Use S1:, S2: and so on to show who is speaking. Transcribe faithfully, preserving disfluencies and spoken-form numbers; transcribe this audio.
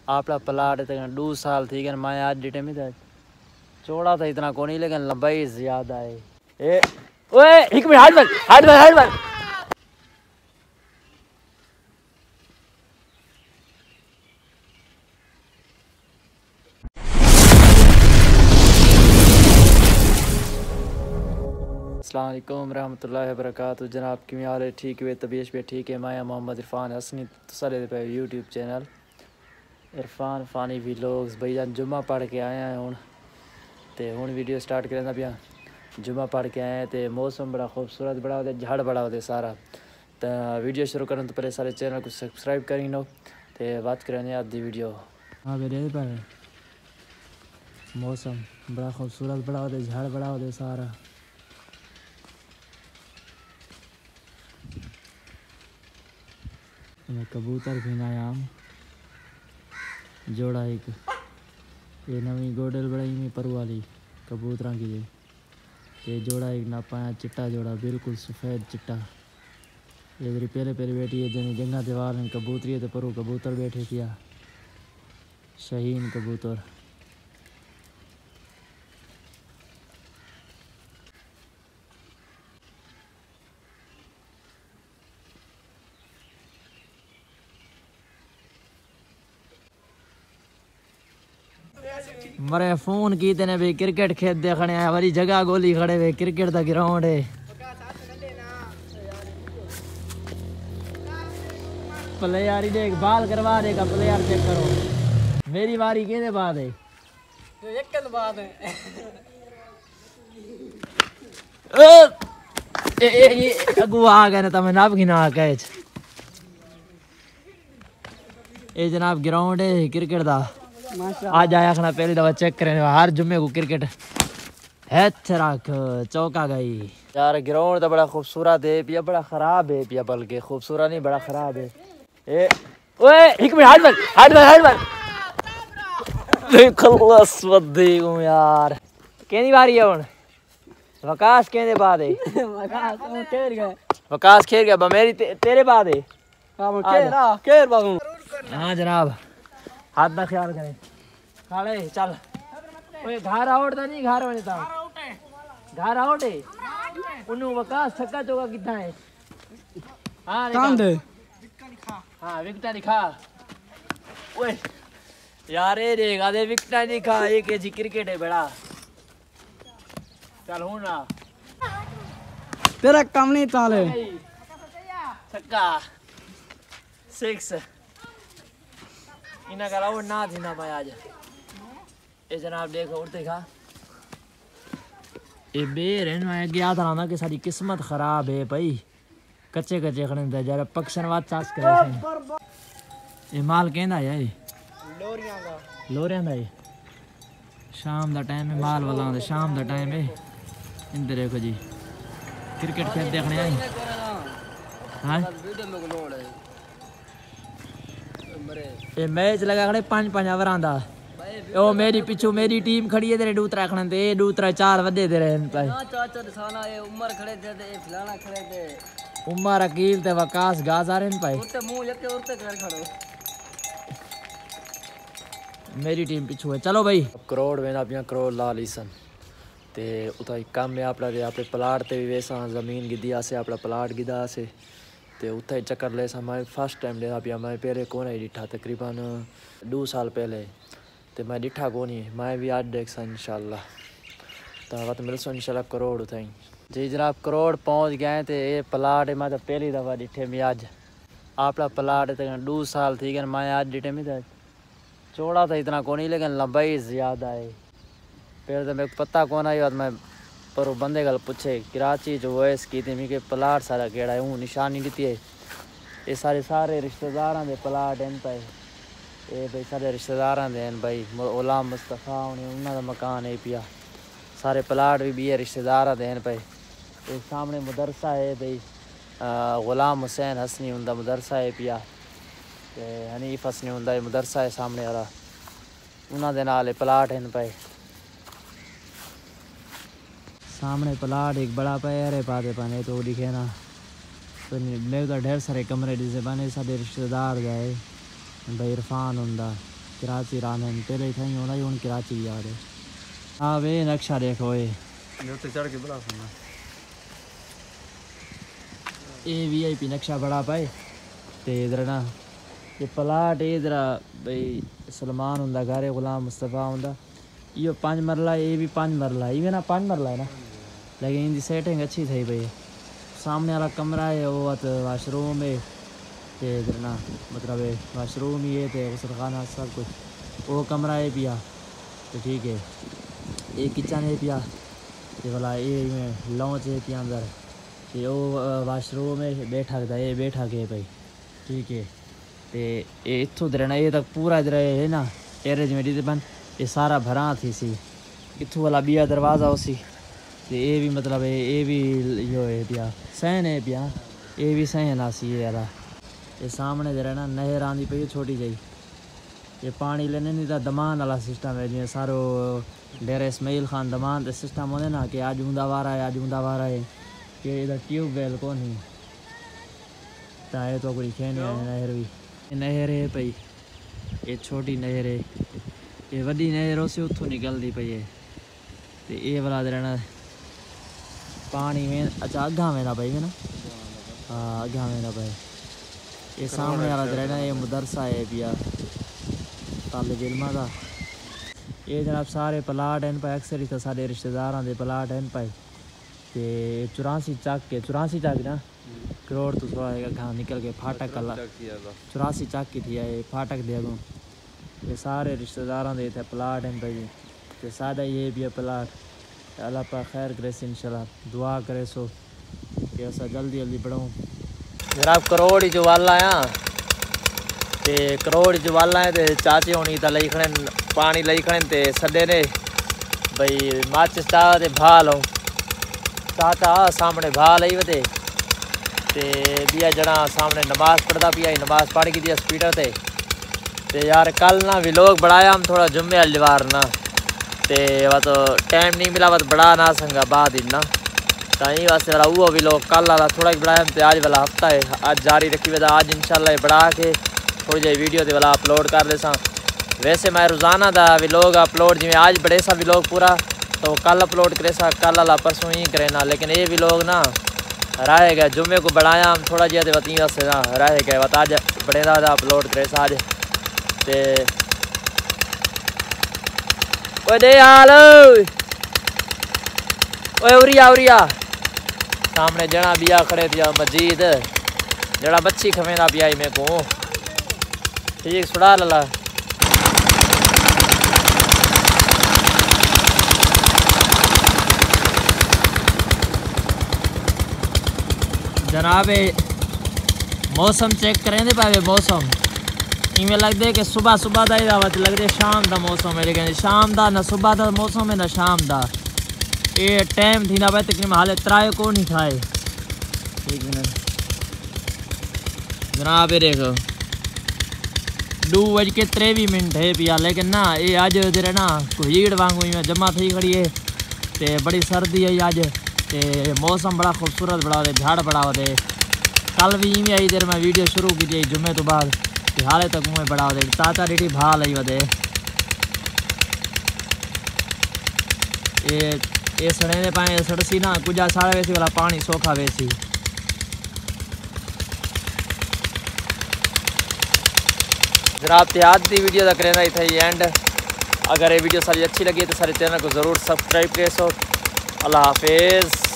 S1: आपला प्लाट तक दो साल थी गए मैं आज डिटे में था चौड़ा था इतना को नहीं लेकिन लंबाई ज्यादा है। ए ओए एक मिनट हाथ मत हाथ मत हाथ मत। अस्सलाम वालेकुम रहमतुल्लाहि वबरकातुहू। जनाब किवें हाल है? ठीक है, तबीयत भी ठीक है। मैं मोहम्मद इरफान हसनी सारे पे YouTube channel Irfan Fani vlogs. भाईजान जुम्मा पढ़ के आए हैं हूँ तो हूँ वीडियो स्टार्ट करना पिया। जुम्मा पढ़ के आए तो मौसम बड़ा खूबसूरत बड़ा होता झाड़ बड़ा होता सारा। तो वीडियो शुरू करने तो पहले सारे चैनल को सब्सक्राइब करी लो तो बात करें आधी वीडियो। हाँ मेरे पर मौसम बड़ा खूबसूरत बड़ा होता झाड़ बड़ा होता सारा। कबूतर भी नायाम जोड़ा एक ये नवी गोडल बड़ाई में पर वाली कबूतर की ये जोड़ा एक ना पाया चिट्टा जोड़ा बिल्कुल सफ़ेद चिट्टा। ये पहले पहले बैठी है जनी जंगा दीवार में कबूतरी है तो परू कबूतर बैठे किया शहीन कबूतर। मरे फोन की तेने भी क्रिकेट खेत देखने आया वाली जगह गोली खड़े हुए क्रिकेट का ग्राउंड है। प्लेयर ही देख बाल करवा देगा प्लेयर चेक करो। मेरी बारी कहने बाद है एक बात है ए ए ये अगू आ गए ना तमें नाप गिना कैच ये जनाब ग्राउंड है क्रिकेट दा। आज आया खाना पहली दफा चेक करें हर जुम्मे को क्रिकेट है रख चौका गई यार। ग्राउंड तो बड़ा खूबसूरत है पिया बड़ा खराब है पिया बल्कि खूबसूरत नहीं बड़ा खराब है। ए ओए एक मिनट हाथ मत हाथ मत हाथ मत खल्लास वद्दी हूं यार। केनी बारी है हुन वकास केने बाद है वकास खेल गए वकास खेल गया मेरी ते, तेरे बाद है हां केरा केर बाबू। हां जनाब हाथ ना ख्याल करें खाले चल ओए घर आउट तो नहीं घर होने था घर आउट है उन्नु वकास छक्का चौका कितना है। हां कांद हां विकेट दिखा ओए यार ये देख आधे विकेट दिखा एक जी क्रिकेट है बड़ा। चल हूं ना तेरा काम नहीं चाले छक्का सिक्स इना करा वो ना थी ना मैं आज ये जनाब देखो और देखा ये बेर है ना गया था ना कि सारी किस्मत खराब है भाई कच्चे कच्चे खड़े जरा पक्षन बात चास करे ये माल कहना है लोरियां का लोरियां दा शाम दा टाइम है माल वाला दा शाम दा टाइम है। इंदर देखो जी क्रिकेट खेल देखने आई हां ये मैच लगा खड़े पांच पांच ओवर आंदा ओ मेरी पिछू मेरी टीम खड़ी है तेरे दूसरा खड़े ते दूसरा चार वधे दे रहे भाई ना चाचा साला ये उमर खड़े थे ते फलाना खड़े थे उमर अकील ते वकास गाज आ रहे हैं भाई उते मुंह लेके उते कर खड़ो मेरी टीम पिछू है। चलो भाई करोड़ में अपना करोड़ ला लीसन ते उता काम में अपना ते अपने प्लाट ते भी वैसा जमीन गिदी आसे अपना प्लाट गिदा आसे ते उथे चक्कर ले सा मैं फर्स्ट टाइम ले पिया। मैं पहले कौन है डिठा तकरीबन दो साल पहले तो मैं डिठा कौन ही मैं भी आज देख सा इंशाल्लाह तो वक्त मिल सो इंशाल्लाह करोड़ उठाई जी जनाब करोड़ पहुंच गए थे। ये प्लाट है मैं तो पहली दफ़ा डिठे में आज आपला प्लाट तक दो साल थी गए मैं आज डिठे में था चौड़ा था इतना को नहीं लेकिन लंबाई ज़्यादा है। फिर तो मेरे को पता कौन आई बात मैं पर वो बंदे गल पूछे कराची जो वॉइस की थी मिके प्लाट सारा केड़ा है हूँ निशानी दी है ये सारे सारे रिश्तेदार दे प्लाट हैं भाई ये भाई सारे रिश्तेदार दे हैं भाई गुलाम मुस्तफ़ा उन्होंने का मकान है पिया सारे प्लाट भी भी है रिश्तेदार दे हैं भाई। ये सामने मदरसा है भाई गुलाम हुसैन हसनी उनका मदरसा है पिया ते हनीफ हसनी उनका मदरसा है सामने वाला उन्होंने नाल प्लाट हैं भाई। सामने प्लाट एक बड़ा पैर है पाते पाने तो दिखे ना तो मेरे तो ढेर सारे कमरे जिसे बने सारे रिश्तेदार गए भाई इरफान उनका कराची राने पहले थे होना ही हूँ कराची जा रहे। हाँ वे नक्शा देखो ये
S2: चढ़ के बड़ा सुना
S1: ये वी आई पी नक्शा बड़ा पाए तो इधर ना ये प्लाट इधर भाई सलमान होंगे घर गुलाम मुस्तफ़ा होंगे यो पाँच मरला ये भी पाँच मरला ये ना पाँच मरला है ना लेकिन इनकी सेटिंग अच्छी थी भाई। सामने वाला कमरा है वो तो वाशरूम है तो इधर ना मतलब वाशरूम ही है तो गुसल खाना सब कुछ वो कमरा है पिया तो ठीक है। ये किचन है पिया ये वाला ये में लॉन्च है पिया अंदर ये वो वाशरूम है बैठक था ये बैठक है भाई ठीक है। तो ये इतों इधर ना ये तक पूरा इधर है ना टेरेज में डी बन ये सारा भरा थी सी इतों वाला बिया दरवाज़ा उसी तो ये भी मतलब है ये भी यो है पिया सहन है पिया ये भी सहन आसी ये वाला। ये सामने जरा ना नहर आँदी पई छोटी जी ये पानी लेने नहीं था दमान वाला सिस्टम है जिमें सारो डेरा इस्माइल खान दमान का सिस्टम होने ना कि आज ऊंदा वारा है आज ऊंदा वारा है कि इधर ट्यूबवेल को नहीं ताए तो कोई खेने नहर भी नहर है पई ये छोटी नहर है ये वड्डी नहर उसे उतों निकलती पई है तो ये वाला रहना पानी में अच्छा अग्गा में ना पई में ना हाँ अग्गा में ना पई। ये सामने वाला रहना ये मदरसा है पिया तालिब इल्मा का ये जनाब सारे प्लाट हैं पाए अक्सर ही तो सारे रिश्तेदार के प्लाट हैं पाए तो चौरासी चक के चौरासी चक ना करोड़ तो थोड़ा घा निकल के फाटक कला चौरासी चक की थी ये फाटक दे दूँ ये सारे रिश्तेदारों के इतने प्लाट हैं भाई तो सादा ये भी है प्लाट अल्लाह पा खैर करे इंशाल्लाह दुआ करे सो कि ऐसा जल्दी जल्दी बढ़ाऊँ जनाब करोड़ ही जो वाला आया ते करोड़ जो वाला है ते चाचे होनी तो लई खड़े पानी लई खड़े ते सदे ने भाई माचिस चाह ते भा लो चाचा सामने भा लई वते ते बिया जना सामने नमाज पढ़ता पिया नमाज पढ़ की दिया स्पीडर ते ते यार कल ना व्लॉग बढ़ाया हम थोड़ा जुम्मे वाली बार ना ते वह तो टाइम नहीं मिला वह बड़ा ना संगा बाद ही ना ताई वास्ते वाला वो व्लॉग कल वाला थोड़ा बढ़ाया तो आज वाला हफ्ता है आज जारी रखी वह आज इंशाल्लाह बढ़ा के थोड़ी जी वीडियो ते वाला अपलोड कर दे सा। वैसे मैं रोज़ाना दा व्लॉग अपलोड जिमें आज बड़े सा व्लॉग पूरा तो कल अपलोड करे सा कल वाला परसों ही करे ना लेकिन ये व्लॉग ना रह गया जुम्मे को बढ़ाया हम थोड़ा जिहा वती वास्ते ना रह गए वत अज बड़े दा अपलोड करे सा अज ते ओए दे हाल ओए उरिया उरिया सामने जना बिया खड़े थिया मजीद जड़ा बच्ची खवेंदा पिया मेरे को ठीक सुड़ा लला जनाब मौसम चेक करें दे पावे मौसम इवें लगता है कि सुबह सुबह का ही दावत लगते शाम का मौसम है लेकिन शाम का ना सुबह का मौसम है ना शाम का ये टाइम थी ना भाई तकरीबन हाले त्राए को नहीं खाए एक मिनट जनाब ये देखो दो बज के त्रेवी मिनट है पिया लेकिन ना ये अज जरा ना भीड़ वांगू में जमा थी खड़ी है तो बड़ी सर्दी है अज तो मौसम बड़ा खूबसूरत बड़ा होते झाड़ बड़ा होते कल भी इवें आई देर मैं वीडियो शुरू की जुम्मे तो बाद हाले तक मुँह बड़ा होते ताता डीटी भा लाई वधे ये ये सड़े दे पाए सड़सी ना कुछ साढ़े वैसी वाला पानी सोखा वैसी जनाब त्याद की वीडियो का करें इतना ही एंड अगर ये वीडियो सारी अच्छी लगी तो सारे चैनल को ज़रूर सब्सक्राइब करे सो अल्लाह हाफिज़।